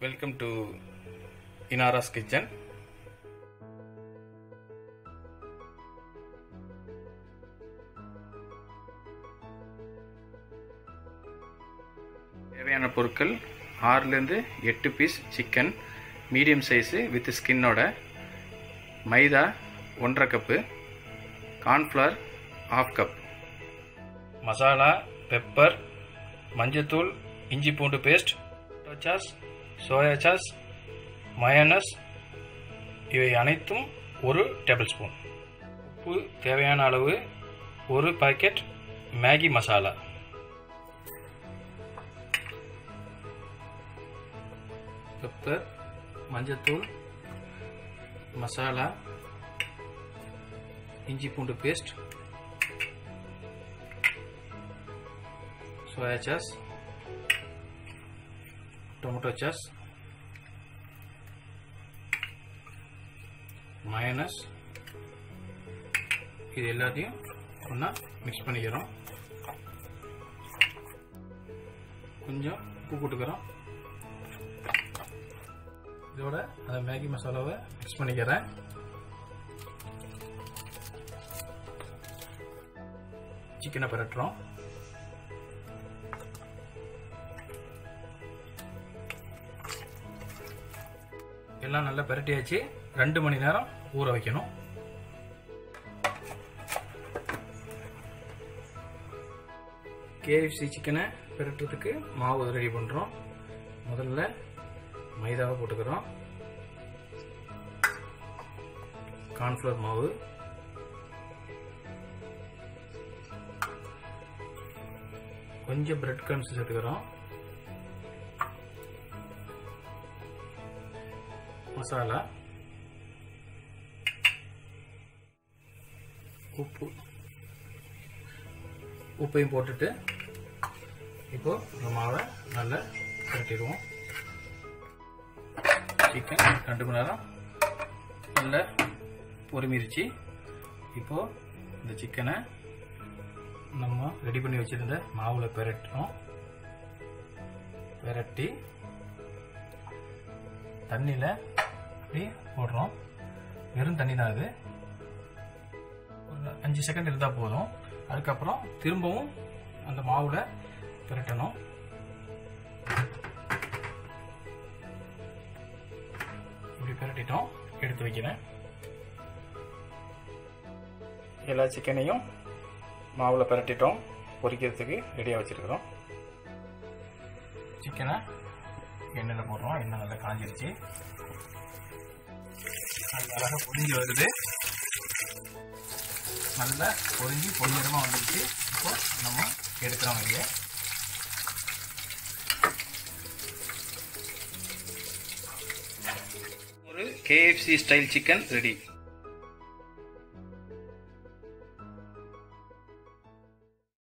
Welcome to Inara's Kitchen. தேவையான பொருட்கள் 6 லிருந்து 8 piece chicken medium size with ஸ்கின்னோட, maida 1.5 cup, cornflour 1/2 cup, masala, pepper, மஞ்சத்தூள், இஞ்சி பூண்டு paste, sauce, soya sauce, mayonnaise இவை அனைத்தும் 1 டேபிள் ஸ்பூன், உப்பு தேவையான அளவு, 1 பாக்கெட் மேகி மசாலா, பெப்பர், மஞ்சத்தூள், மசாலா, இஞ்சி பூண்டு paste, soya sauce, tomato sauce, mayonnaise இது எல்லாத்தையும் ஒண்ணா மிக்ஸ் பண்ணிக்கிறோம். கொஞ்சம் உப்பு போட்டுக்கிறோம். இதோட அந்த மேகி மசாலாவை மிக்ஸ் பண்ணிக்கிறேன். சிக்கனை பரட்டுறோம். எல்லாம் நல்லா பரட்டியாச்சு. 2 மணி நேரம் ஊற வைக்கணும். KFC சிக்கனை பரட்டுறதுக்கு மாவு ரெடி பண்றோம். முதல்ல மைதாவை போட்டுக்கிறோம். கார்ன்ஃப்ளவர் மாவு, கொஞ்சம் பிரெட் கிரம்ஸ் சேர்த்துக்கிறோம். மசாலா, உப்பையும் போட்டுட்டு இப்போ இந்த மாவை நல்லா பரட்டிடுவோம். சிக்கன் 2 மணி நேரம் நல்லா பொறுமிருச்சு. இப்போ இந்த சிக்கனை நம்ம ரெடி பண்ணி வச்சிருந்த மாவுல பெரட்டுறோம். பெரட்டி தண்ணியில அப்படி போடுறோம். வெறும் தண்ணி தான் அது. ஒரு 5 செகண்ட் இருந்தா போதும். அதுக்கப்புறம் திரும்பவும் அந்த மாவுல பெரட்டணும். இப்படி பெரட்டிட்டோம். எடுத்து வைக்கிறேன். எல்லா சிக்கனையும் மாவுல பெரட்டிட்டோம். பொரிக்கிறதுக்கு ரெடியா வச்சிருக்கிறோம். சிக்கனை எண்ணெயில் போடுறோம். எண்ணெய் நல்லா காஞ்சிருச்சு. அழகாக பொரிஞ்சு வருது. நல்லா பொரிஞ்சு பொன்னிறமா வந்துருச்சு. இப்போ நம்ம எடுக்கிறோம். வெளியே ஒரு KFC ஸ்டைல் சிக்கன் ரெடி.